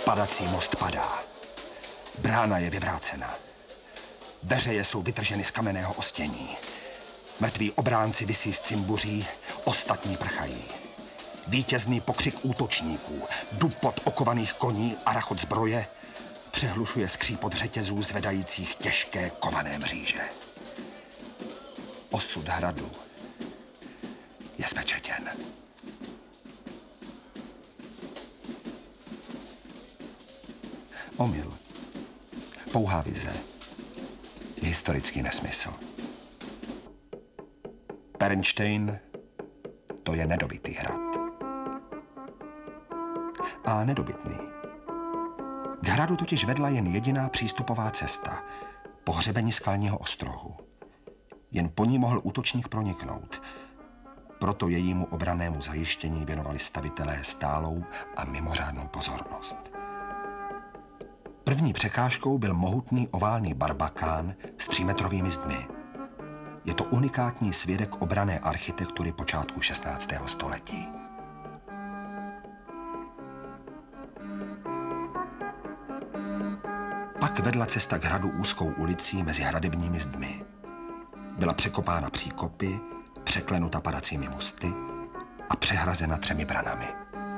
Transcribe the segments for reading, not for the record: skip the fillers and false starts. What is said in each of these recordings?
Padací most padá. Brána je vyvrácena. Veřeje jsou vytrženy z kamenného ostění. Mrtví obránci visí z cimbuří, ostatní prchají. Vítězný pokřik útočníků, dupot okovaných koní a rachot zbroje přehlušuje skřípot řetězů zvedajících těžké kované mříže. Osud hradu je spečetěn. Omyl, pouhá vize, historický nesmysl. Pernštejn, to je nedobytý hrad. A nedobytný. K hradu totiž vedla jen jediná přístupová cesta, pohřebení skalního ostrohu. Jen po ní mohl útočník proniknout. Proto jejímu obrannému zajištění věnovali stavitelé stálou a mimořádnou pozornost. První překážkou byl mohutný oválný barbakán s 3metrovými zdmi. Je to unikátní svědek obranné architektury počátku 16. století. Pak vedla cesta k hradu úzkou ulicí mezi hradebními zdmi. Byla překopána příkopy, překlenuta padacími mosty a přehrazena 3 branami.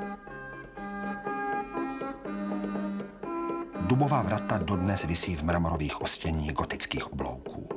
Dubová vrata dodnes visí v mramorových ostění gotických oblouků.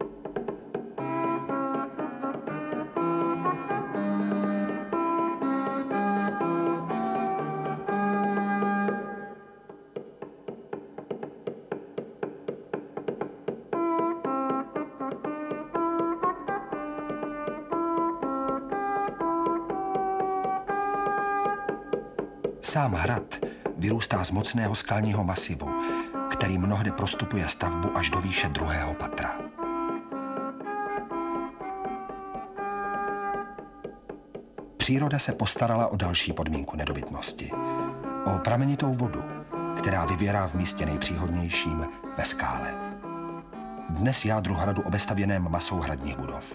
Sám hrad vyrůstá z mocného skalního masivu, který mnohdy prostupuje stavbu až do výše 2. patra. Příroda se postarala o další podmínku nedobytnosti. O pramenitou vodu, která vyvěrá v místě nejpříhodnějším ve skále. Dnes jádru hradu obestavěném masou hradních budov.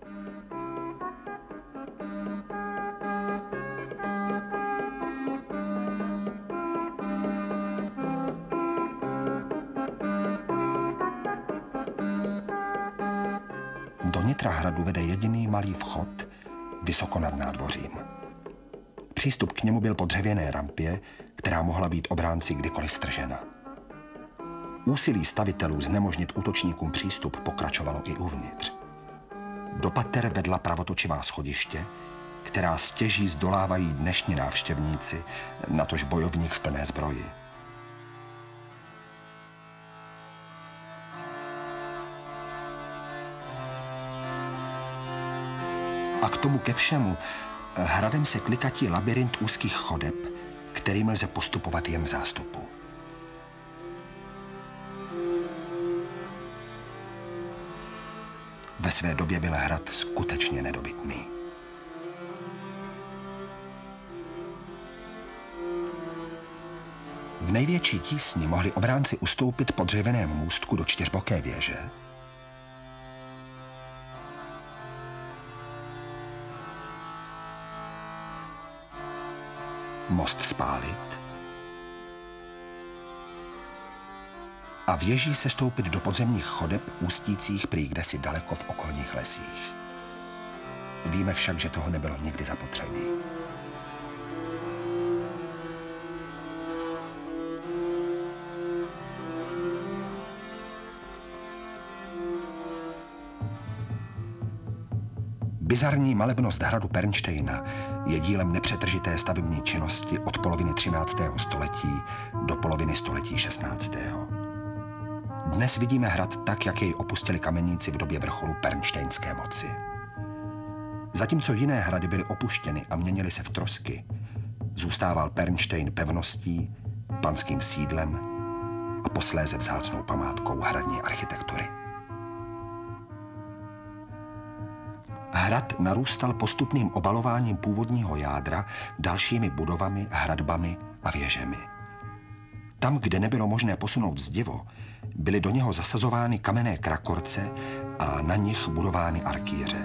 Do nitra hradu vede jediný malý vchod, vysoko nad nádvořím. Přístup k němu byl po dřevěné rampě, která mohla být obránci kdykoliv stržena. Úsilí stavitelů znemožnit útočníkům přístup pokračovalo i uvnitř. Do pater vedla pravotočivá schodiště, která stěží zdolávají dnešní návštěvníci, natož bojovník v plné zbroji. A k tomu ke všemu hradem se klikatí labyrint úzkých chodeb, kterým lze postupovat jen v zástupu. Ve své době byl hrad skutečně nedobytný. V největší tísni mohli obránci ustoupit po dřevěném můstku do 4boké věže, most spálit a věží se stoupit do podzemních chodeb ústících prý kdesi daleko v okolních lesích. Víme však, že toho nebylo nikdy zapotřebí. Bizarní malebnost hradu Pernštejna je dílem nepřetržité stavební činnosti od poloviny 13. století do poloviny století 16. Dnes vidíme hrad tak, jak jej opustili kameníci v době vrcholu pernštejnské moci. Zatímco jiné hrady byly opuštěny a měnily se v trosky, zůstával Pernštejn pevností, panským sídlem a posléze vzácnou památkou hradní architektury. Hrad narůstal postupným obalováním původního jádra dalšími budovami, hradbami a věžemi. Tam, kde nebylo možné posunout zdivo, byly do něho zasazovány kamenné krakorce a na nich budovány arkýře.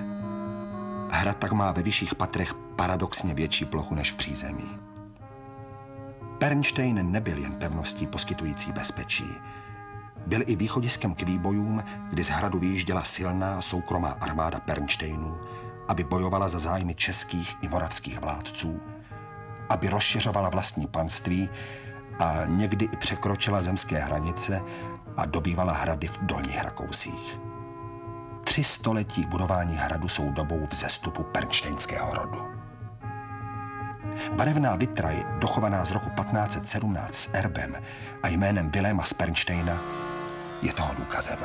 Hrad tak má ve vyšších patrech paradoxně větší plochu než v přízemí. Pernštejn nebyl jen pevností poskytující bezpečí. Byl i východiskem k výbojům, kdy z hradu vyjížděla silná soukromá armáda Pernštejnů, aby bojovala za zájmy českých i moravských vládců, aby rozšiřovala vlastní panství a někdy i překročila zemské hranice a dobývala hrady v Dolních Rakousích. 3 století budování hradu jsou dobou vzestupu pernštejnského rodu. Barevná vitraj, dochovaná z roku 1517 s erbem a jménem Viléma z Pernštejna, je toho důkazem.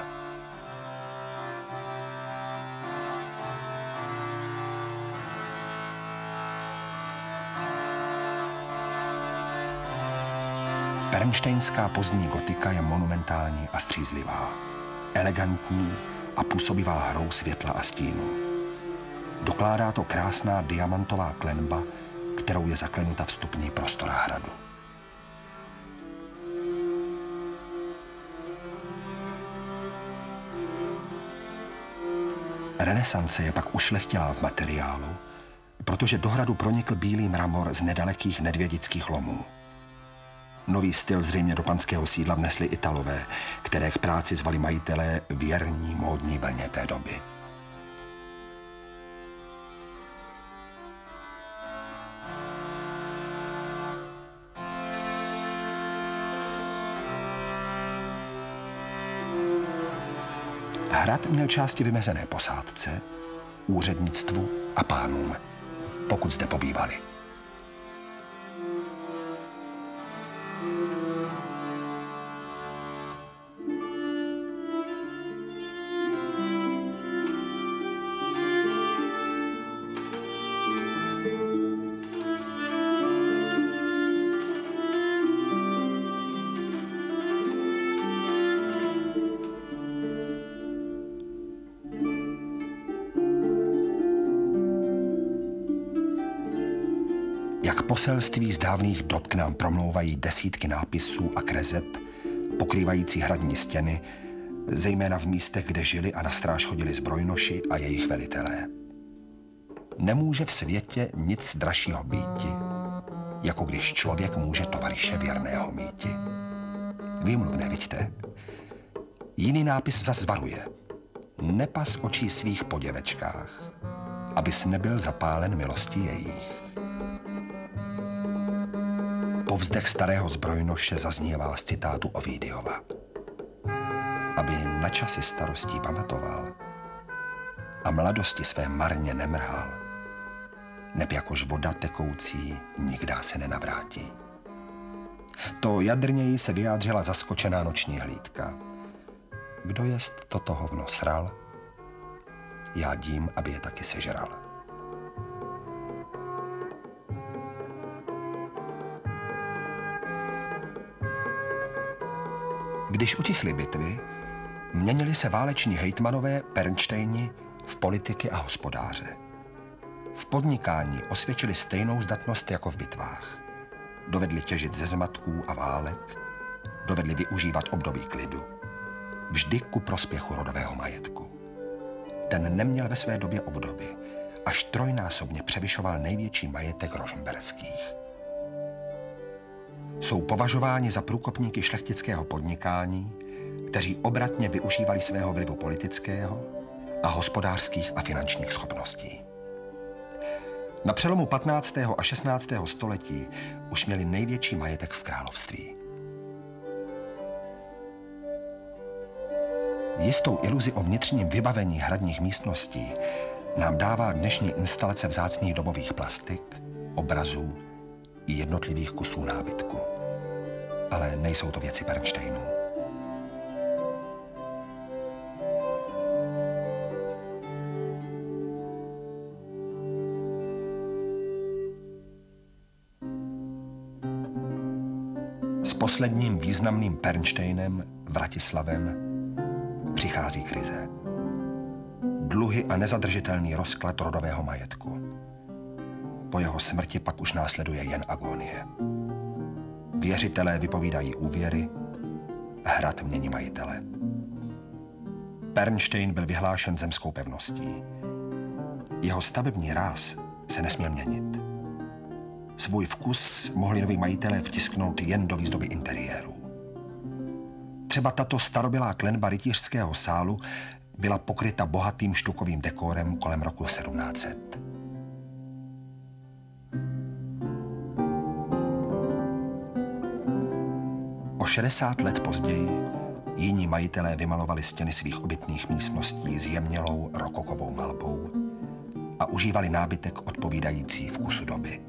Pernštejnská pozdní gotika je monumentální a střízlivá, elegantní a působivá hrou světla a stínů. Dokládá to krásná diamantová klenba, kterou je zaklenuta vstupní prostora hradu. Renesance je pak ušlechtilá v materiálu, protože do hradu pronikl bílý mramor z nedalekých nedvědických lomů. Nový styl zřejmě do panského sídla vnesli Italové, které k práci zvali majitelé věrní módní vlně té doby. Hrad měl části vymezené posádce, úřednictvu a pánům, pokud zde pobývali. Jak poselství z dávných dob k nám promlouvají desítky nápisů a kreseb, pokrývající hradní stěny, zejména v místech, kde žili a na stráž chodili zbrojnoši a jejich velitelé. Nemůže v světě nic dražšího býti, jako když člověk může tovaryše věrného míti. Výmluvné, vidíte? Jiný nápis zas varuje. Nepas očí svých po děvečkách, abys nebyl zapálen milostí jejich. Povzdech starého zbrojnoše zaznívá z citátu Ovidiova. Aby na časy starostí pamatoval a mladosti své marně nemrhal, neb jakož voda tekoucí nikdá se nenavrátí. To jadrněji se vyjádřila zaskočená noční hlídka. Kdo jest toto hovno sral, já dím, aby je taky sežral. Když utichly bitvy, měnili se váleční hejtmanové Pernštejni v politiky a hospodáře. V podnikání osvědčili stejnou zdatnost jako v bitvách. Dovedli těžit ze zmatků a válek, dovedli využívat období klidu. Vždy ku prospěchu rodového majetku. Ten neměl ve své době obdoby, až trojnásobně převyšoval největší majetek rožmberských. Jsou považováni za průkopníky šlechtického podnikání, kteří obratně využívali svého vlivu politického a hospodářských a finančních schopností. Na přelomu 15. a 16. století už měli největší majetek v království. Jistou iluzi o vnitřním vybavení hradních místností nám dává dnešní instalace vzácných dobových plastik, obrazů i jednotlivých kusů nábytku. Ale nejsou to věci Pernštejnů. S posledním významným Pernštejnem, Vratislavem, přichází krize. Dluhy a nezadržitelný rozklad rodového majetku. Po jeho smrti pak už následuje jen agonie. Věřitelé vypovídají úvěry, hrad mění majitele. Pernštejn byl vyhlášen zemskou pevností. Jeho stavební ráz se nesměl měnit. Svůj vkus mohli noví majitelé vtisknout jen do výzdoby interiéru. Třeba tato starobylá klenba rytířského sálu byla pokryta bohatým štukovým dekorem kolem roku 1700. O 60 let později jiní majitelé vymalovali stěny svých obytných místností zjemnělou rokokovou malbou a užívali nábytek odpovídající vkusu doby.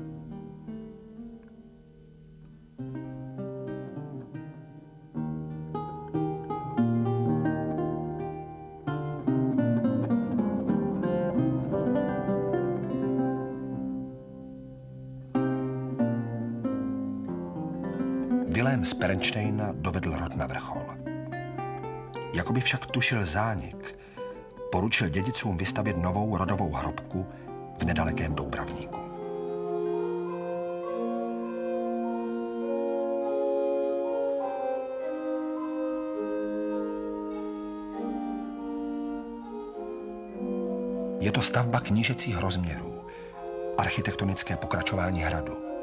Vilém z Pernštejna dovedl rod na vrchol. Jakoby však tušil zánik, poručil dědicům vystavět novou rodovou hrobku v nedalekém Doubravníku. Je to stavba knížecích rozměrů, architektonické pokračování hradu.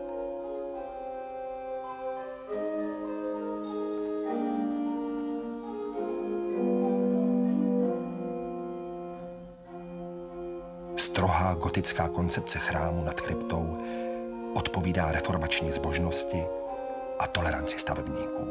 Strohá gotická koncepce chrámu nad kryptou odpovídá reformační zbožnosti a toleranci stavebníků.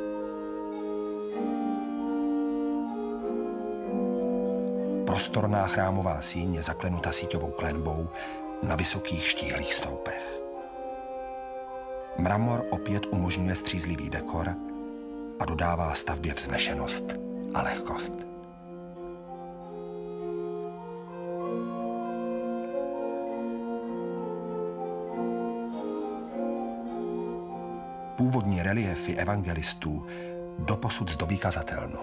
Prostorná chrámová síň je zaklenuta síťovou klenbou na vysokých štíhlých stoupech. Mramor opět umožňuje střízlivý dekor a dodává stavbě vznešenost a lehkost. Původní reliéfy evangelistů doposud zdobí kazatelnu.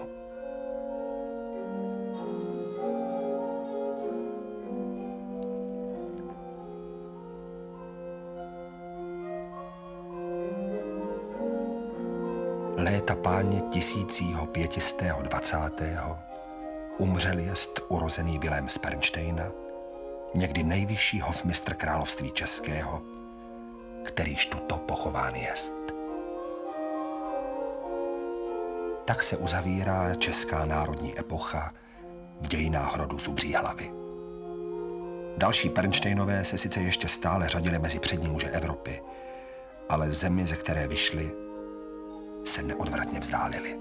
Léta páně 1520. umřel jest urozený Vilém z Pernštejna, někdy nejvyšší hofmistr království českého, kterýž tuto pochován jest. Tak se uzavírá česká národní epocha v dějinách rodu Zubří hlavy. Další Pernštejnové se sice ještě stále řadili mezi přední muže Evropy, ale zemi, ze které vyšli, se neodvratně vzdálili.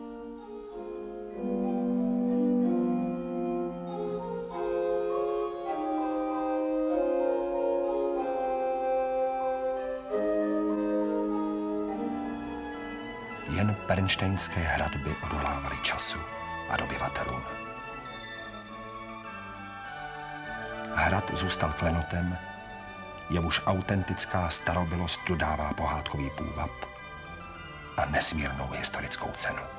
Jen pernštejnské hradby odolávaly času a dobyvatelům. Hrad zůstal klenotem, jemuž autentická starobylost dodává pohádkový půvab a nesmírnou historickou cenu.